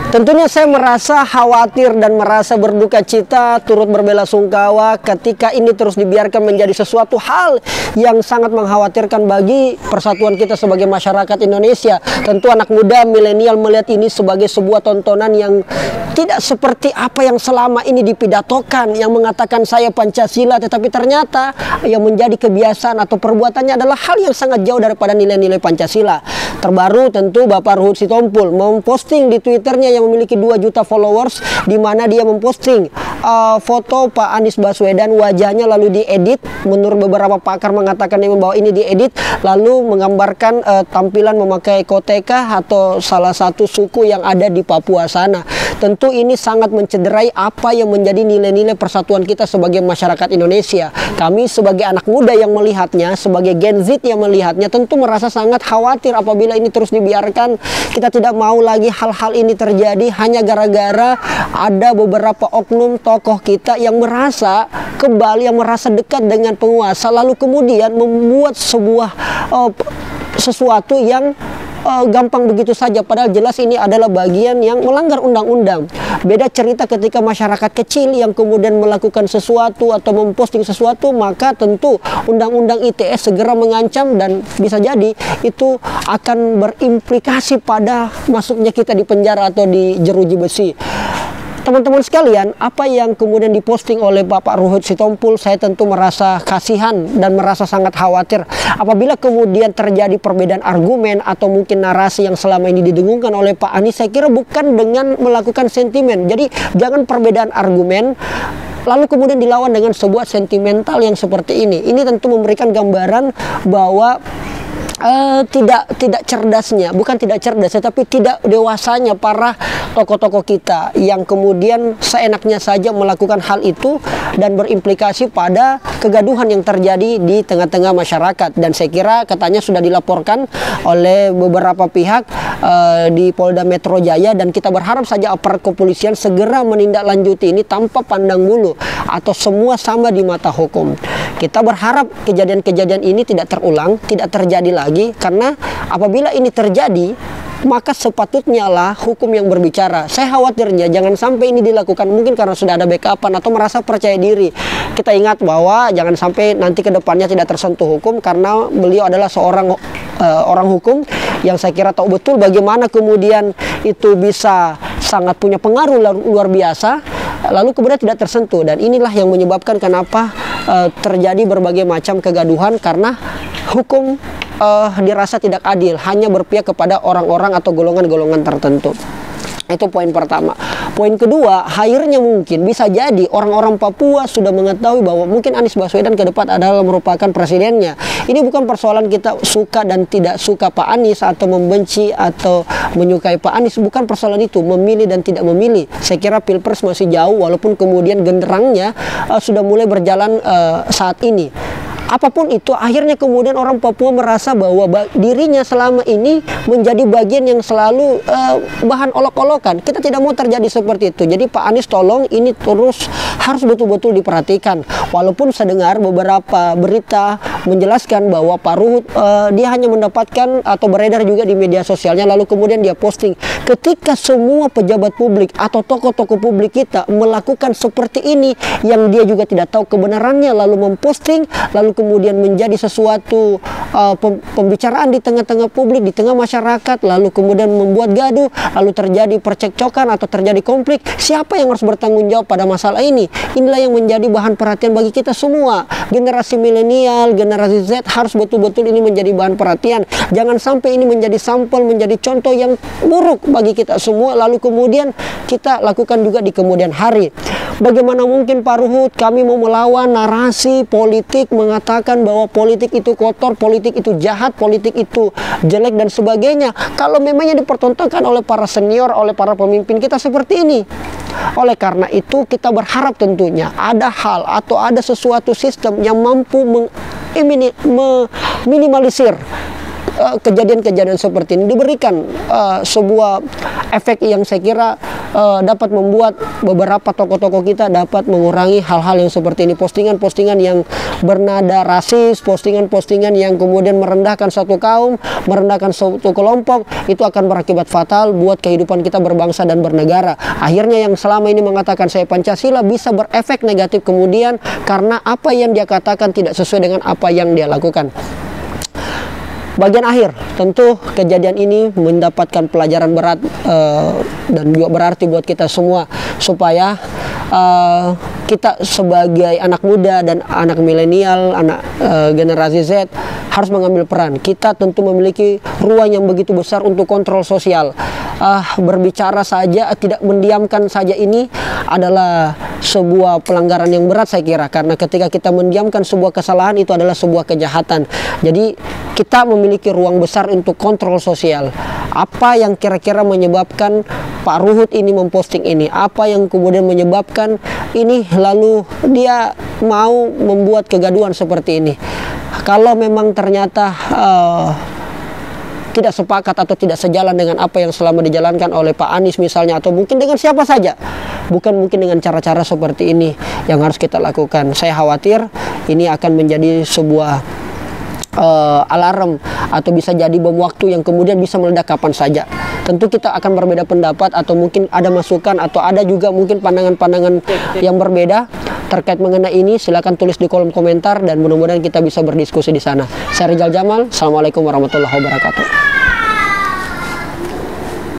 Tentunya saya merasa khawatir dan merasa berduka cita, turut berbelasungkawa ketika ini terus dibiarkan menjadi sesuatu hal yang sangat mengkhawatirkan bagi persatuan kita sebagai masyarakat Indonesia. Tentu anak muda milenial melihat ini sebagai sebuah tontonan yang tidak seperti apa yang selama ini dipidatokan, yang mengatakan saya Pancasila, tetapi ternyata yang menjadi kebiasaan atau perbuatannya adalah hal yang sangat jauh daripada nilai-nilai Pancasila. Terbaru tentu Bapak Ruhut Sitompul memposting di Twitternya yang memiliki 2 juta followers, di mana dia memposting foto Pak Anies Baswedan, wajahnya lalu diedit. Menurut beberapa pakar mengatakan bahwa ini diedit, lalu menggambarkan tampilan memakai koteka atau salah satu suku yang ada di Papua sana. Tentu ini sangat mencederai apa yang menjadi nilai-nilai persatuan kita sebagai masyarakat Indonesia. Kami sebagai anak muda yang melihatnya, sebagai Gen Z yang melihatnya, tentu merasa sangat khawatir apabila ini terus dibiarkan. Kita tidak mau lagi hal-hal ini terjadi hanya gara-gara ada beberapa oknum tokoh kita yang merasa kebal, yang merasa dekat dengan penguasa, lalu kemudian membuat sebuah sesuatu yang gampang begitu saja, padahal jelas ini adalah bagian yang melanggar undang-undang. Beda cerita ketika masyarakat kecil yang kemudian melakukan sesuatu atau memposting sesuatu, maka tentu undang-undang ITE segera mengancam dan bisa jadi itu akan berimplikasi pada masuknya kita di penjara atau di jeruji besi. Teman-teman sekalian, apa yang kemudian diposting oleh Bapak Ruhut Sitompul, saya tentu merasa kasihan dan merasa sangat khawatir apabila kemudian terjadi perbedaan argumen atau mungkin narasi yang selama ini didengungkan oleh Pak Anies. Saya kira bukan dengan melakukan sentimen. Jadi jangan perbedaan argumen lalu kemudian dilawan dengan sebuah sentimental yang seperti ini. Ini tentu memberikan gambaran bahwa tidak cerdasnya, bukan tidak cerdas, tetapi tidak dewasanya para tokoh-tokoh kita yang kemudian seenaknya saja melakukan hal itu dan berimplikasi pada kegaduhan yang terjadi di tengah-tengah masyarakat. Dan saya kira katanya sudah dilaporkan oleh beberapa pihak di Polda Metro Jaya, dan kita berharap saja aparat kepolisian segera menindaklanjuti ini tanpa pandang bulu atau semua sama di mata hukum. Kita berharap kejadian-kejadian ini tidak terulang, tidak terjadi lagi, karena apabila ini terjadi maka sepatutnya lah hukum yang berbicara. Saya khawatirnya jangan sampai ini dilakukan mungkin karena sudah ada backupan atau merasa percaya diri. Kita ingat bahwa jangan sampai nanti ke depannya tidak tersentuh hukum, karena beliau adalah seorang orang hukum yang saya kira tahu betul bagaimana kemudian itu bisa sangat punya pengaruh luar biasa, lalu kemudian tidak tersentuh. Dan inilah yang menyebabkan kenapa terjadi berbagai macam kegaduhan, karena hukum dirasa tidak adil, hanya berpihak kepada orang-orang atau golongan-golongan tertentu. Itu poin pertama. Poin kedua, akhirnya mungkin bisa jadi orang-orang Papua sudah mengetahui bahwa mungkin Anies Baswedan ke depan adalah merupakan presidennya. Ini bukan persoalan kita suka dan tidak suka Pak Anies atau membenci atau menyukai Pak Anies, bukan persoalan itu, memilih dan tidak memilih. Saya kira Pilpres masih jauh, walaupun kemudian genderangnya sudah mulai berjalan saat ini. Apapun itu, akhirnya kemudian orang Papua merasa bahwa dirinya selama ini menjadi bagian yang selalu bahan olok-olokan. Kita tidak mau terjadi seperti itu. Jadi Pak Anies tolong ini terus harus betul-betul diperhatikan. Walaupun saya dengar beberapa berita menjelaskan bahwa Pak Ruhut dia hanya mendapatkan atau beredar juga di media sosialnya, lalu kemudian dia posting. Ketika semua pejabat publik atau tokoh-tokoh publik kita melakukan seperti ini yang dia juga tidak tahu kebenarannya, lalu memposting, lalu kemudian menjadi sesuatu pembicaraan di tengah-tengah publik, di tengah masyarakat, lalu kemudian membuat gaduh, lalu terjadi percekcokan atau terjadi konflik. Siapa yang harus bertanggung jawab pada masalah ini? Inilah yang menjadi bahan perhatian bagi kita semua. Generasi milenial, generasi Z harus betul-betul ini menjadi bahan perhatian. Jangan sampai ini menjadi sampel, menjadi contoh yang buruk bagi kita semua, lalu kemudian kita lakukan juga di kemudian hari. Bagaimana mungkin Pak Ruhut, kami mau melawan narasi politik, mengatakan bahwa politik itu kotor, politik itu jahat, politik itu jelek dan sebagainya, kalau memangnya dipertontonkan oleh para senior, oleh para pemimpin kita seperti ini. Oleh karena itu kita berharap tentunya ada hal atau ada sesuatu sistem yang mampu meminimalisir kejadian-kejadian seperti ini, diberikan sebuah efek yang saya kira dapat membuat beberapa tokoh-tokoh kita dapat mengurangi hal-hal yang seperti ini. Postingan-postingan yang bernada rasis, postingan-postingan yang kemudian merendahkan satu kaum, merendahkan suatu kelompok, itu akan berakibat fatal buat kehidupan kita berbangsa dan bernegara. Akhirnya yang selama ini mengatakan saya Pancasila bisa berefek negatif kemudian karena apa yang dia katakan tidak sesuai dengan apa yang dia lakukan. Bagian akhir, tentu kejadian ini mendapatkan pelajaran berat dan juga berarti buat kita semua, supaya kita sebagai anak muda dan anak milenial, anak generasi Z harus mengambil peran. Kita tentu memiliki ruang yang begitu besar untuk kontrol sosial. Berbicara saja, tidak mendiamkan saja, ini adalah sebuah pelanggaran yang berat saya kira, karena ketika kita mendiamkan sebuah kesalahan itu adalah sebuah kejahatan. Jadi kita memiliki ruang besar untuk kontrol sosial. Apa yang kira-kira menyebabkan Pak Ruhut ini memposting ini? Apa yang kemudian menyebabkan ini lalu dia mau membuat kegaduhan seperti ini? Kalau memang ternyata tidak sepakat atau tidak sejalan dengan apa yang selama dijalankan oleh Pak Anies misalnya, atau mungkin dengan siapa saja, bukan mungkin dengan cara-cara seperti ini yang harus kita lakukan. Saya khawatir ini akan menjadi sebuah alarm atau bisa jadi bom waktu yang kemudian bisa meledak kapan saja. Tentu kita akan berbeda pendapat, atau mungkin ada masukan atau ada juga mungkin pandangan-pandangan yang berbeda terkait mengenai ini. Silahkan tulis di kolom komentar dan mudah-mudahan kita bisa berdiskusi di sana. Saya Rizal Jamal, Assalamualaikum warahmatullahi wabarakatuh.